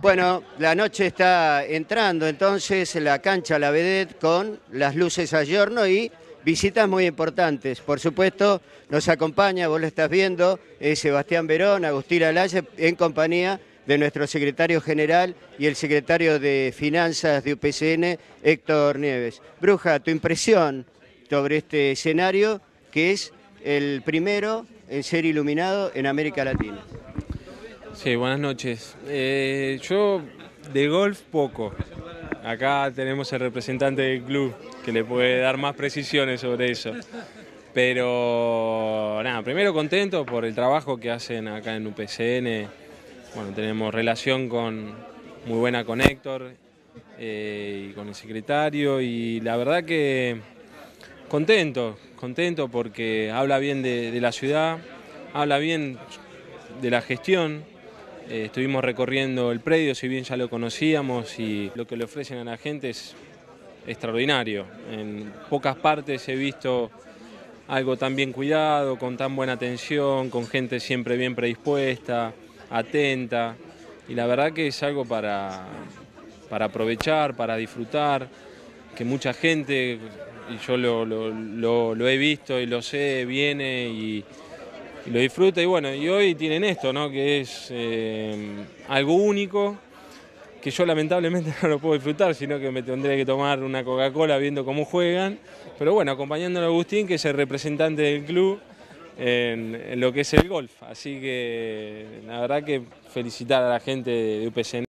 Bueno, la noche está entrando entonces en la cancha La Vedette con las luces a giorno y visitas muy importantes. Por supuesto, nos acompaña, vos lo estás viendo, Sebastián Verón, Agustín Alaya, en compañía de nuestro secretario general y el secretario de Finanzas de UPCN, Héctor Nieves. Bruja, tu impresión sobre este escenario, que es el primero en ser iluminado en América Latina. Sí, buenas noches. Yo de golf poco. Acá tenemos el representante del club que le puede dar más precisiones sobre eso. Pero nada, primero contento por el trabajo que hacen acá en UPCN. Bueno, tenemos relación muy buena con Héctor y con el secretario, y la verdad que contento porque habla bien de la ciudad, habla bien de la gestión. Estuvimos recorriendo el predio, si bien ya lo conocíamos, y lo que le ofrecen a la gente es extraordinario. En pocas partes he visto algo tan bien cuidado, con tan buena atención, con gente siempre bien predispuesta, atenta, y la verdad que es algo para aprovechar, para disfrutar, que mucha gente, y yo lo he visto y lo sé, viene y lo disfruta, y bueno, y hoy tienen esto, ¿no? Que es algo único, que yo lamentablemente no lo puedo disfrutar, sino que me tendré que tomar una Coca-Cola viendo cómo juegan, pero bueno, acompañando a Agustín, que es el representante del club en lo que es el golf, así que la verdad que felicitar a la gente de UPCN.